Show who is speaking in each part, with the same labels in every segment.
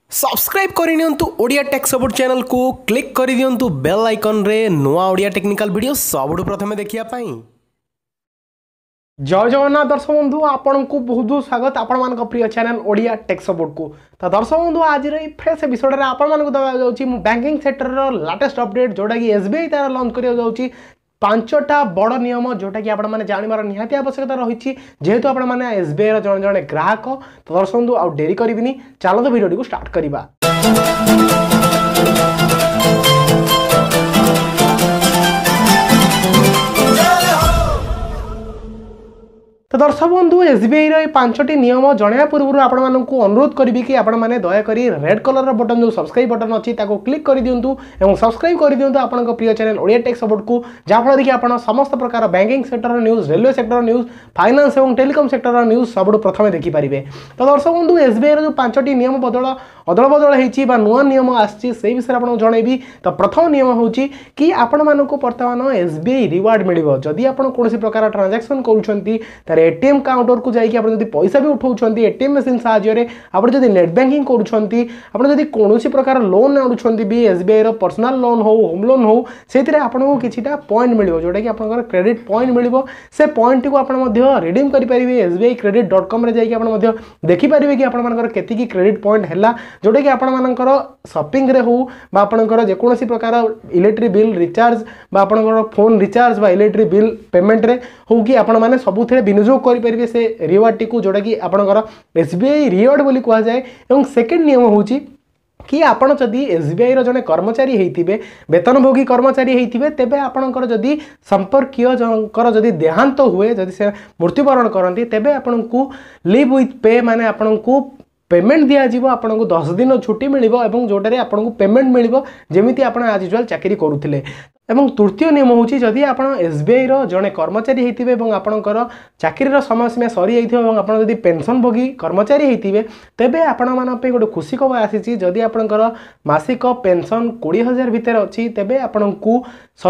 Speaker 1: Subscribe करनियंतु Odia tech support channel को click कर दियंतु बेल आइकन रे नुआ ओडिया टेक्निकल वीडियो सबुठु प्रथमे देखिया पाई।
Speaker 2: जय जगन्नाथ दर्शक बंधु आपण को बहुत बहुत स्वागत आपण मान प्रिय चैनल ओडिया टेक सपोर्ट को। तो दर्शक बंधु आज फ्रेश एपिसोड रे आपण मान दबा जाउची बैंकिंग सेक्टर रो लेटेस्ट अपडेट जोटा कि एसबीआई तार लॉन्च करिया जाउची पांचटा बड़ नियम जोटा कि आपण जानवर निहाती आवश्यकता रही जेहेतु आपण मैंने एसबीआई जन जन ग्राहक। तो दर्शक बंधु आउ डेरी करिबिनी चलो तो वीडियो को स्टार्ट करिबा। तो दर्शक बंधु एसबीआई पांचटी नियम जनवा पूर्व आपण मानकु अनुरोध करी कि आपण माने दया करी रेड कलर बटन जो सब्सक्राइब बटन अच्छी क्लिक कर दिंतु और सब्सक्राइब कर दिंतु आपण प्रिय चैनल ओडिया टेक सपोर्ट को जहाँफल कि आपण समस्त प्रकार banking sector news railway sector news finance और टेलीकॉम सेक्टर न्यूज सब प्रथम देखिपारे। तो दर्शक बंधु एसबीआई जो पांचटी नियम अदल बदल होती नुआ नियम आसी विषय आपको जनइबी। तो प्रथम नियम हूँ कि आपण मानक बर्तमान एसबीआई रिवार्ड मिल जदि आप कौन प्रकार ट्रांजैक्शन कर एटीएम काउंटर को जाकि पैसा भी उठाउछंती एटीएम मशीन साहाय्य आप नेट बैंकिंग करूछंती आपन कौन प्रकार लोन आनुछंती भी एसबीआई रो पर्सनल लोन हो होम लोन हो से आपको किछिटा पॉइंट मिल जोटा कि आपन क्रेडिट पॉइंट मिल से पॉइंट को आप रिडीम करेंगे sbi-credit.com रे जाकि आप देखिपारे कि आपन केतिकी क्रेडिट पॉइंट है जोटा कि आपणकर शॉपिंग रे हो आपणकर जेकोसी प्रकार इलेक्ट्रिक बिल रिचार्ज आपणकर फोन रिचार्ज बा इलेक्ट्रिक बिल पेमेंट रे हो कि आपण माने सबुथे विनियोग करेंगे से रिवार्ड टी जोटा कि आपणकर एसबीआई रिवार्ड बोली कहा जाए। और सेकेंड नियम होची कि आपण जदि एसबीआई रो जने कर्मचारी हेतिबे वेतनभोगी कर्मचारी हेतिबे तेबे आपणकर जदि संपर्कीय जनकर जदि देहांत हुए जदि से मृत्युवरण करंती तेबे आपणकू लीव विथ पे माने आपणकू पेमेंट दिया जीवो आपनको 10 दिन छुट्टी मिलिबो एवं जोटारे आपनको पेमेंट मिलिबो जेमिति आपण आज यूजुअल चाकरी करूथिले। एवं तृतीय नियम होची जदि आपण एसबीआई रो जने कर्मचारी हेतिबे एवं आपणकर चाकरी रो समय सीमा सरी जाइथिबो एवं आपण जदि पेंशन भोगी कर्मचारी हेतिबे तेबे आपण मान पे गोटे खुशी खबर आसीची जदि आपणकर मासिक पेंशन 20,000 भितर अछि तेबे आपणकू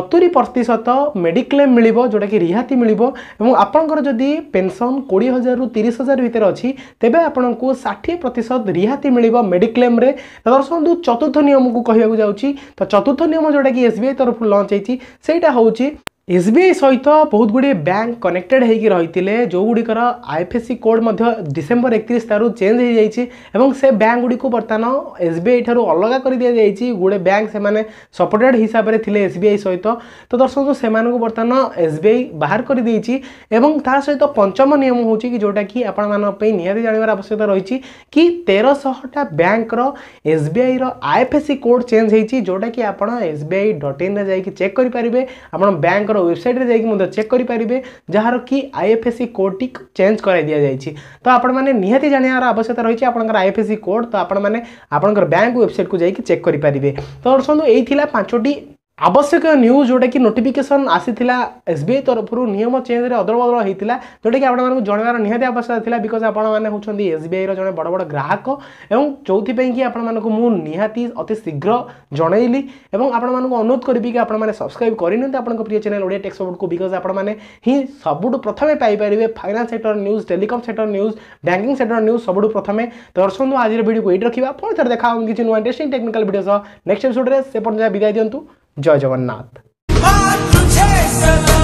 Speaker 2: 70% मेडिक्लेम मिलिबो जोटा कि रिहाती मिलिबो एवं आपणकर जदि पेंशन 20,000 रु 30,000 भितर अछि तेबे आपणकू 60% रिहाती मिलिबो मेडिक्लेम रे। दर्शक चतुर्थ नियम को कहया जाउची। तो चतुर्थ नियम जोटा कि एसबीआई तरफ लॉन्च सेटा होची एसबीआई सहित बहुत गुड़े बैंक कनेक्टेड होगी रही जो गुड़िकर आईएफएससी कोड डिसेंबर 31 तारू चेंज हो जाइए से बैंक गुड़ी को बर्तमान एसबीआई ठारू अलग कर दि जाइए गुड़े बैंक से सपोर्टेड हिसाब से थे एसबीआई सहित। तो दर्शक से बर्तमान एसबीआई बाहर कर देइछि एवं ता सहित पंचम नियम हो कि जोटा कि आपण निहाती जानवर आवश्यकता रही कि 1300टा bank SBI IFSC code change होती जोटा कि आप sbi.in जाकि चेक करेंगे आप बैंक वेबसाइट रे जाकि चेक करेंगे जार कि आईएफएससी कोड टी चेंज कर दि जाइए। तो आपण मैंने निहाती जानवर आवश्यकता रही है आईएफएससी कोड। तो आपण मैंने आपंकर बैंक वेबसाइट को जाकि चेक करेंगे। तो दर्शक यही पांचटी आवश्यक न्यूज जोटा कि नोटिफिकेशन आसीथिला एसबीआई तरफ नियम चेंज रे अदल बदल होता जोटा कि आपको जानवर निहाती आवश्यकता था बिकज आपने होती एसबीआई जड़े बड़ बड़ ग्राहक एवं चौथी कि आपको मु निहाती अति शीघ्र जनइली और आपको अनुरोध करी कि आपने सब्सक्राइब करनी आपको प्रिय चैनल ओडिया टेक सपोर्ट को बिकज आपने ही सबुठ प्रथमे पाइपर finance sector news telecom sector news banking sector news सबुठ प्रथमे। तो दर्शक आज वीडियो को ये रखा पुणी थे देखा किसी नुआ interesting technical video next episode में से विदाय दिंतु। जय जगन्नाथ।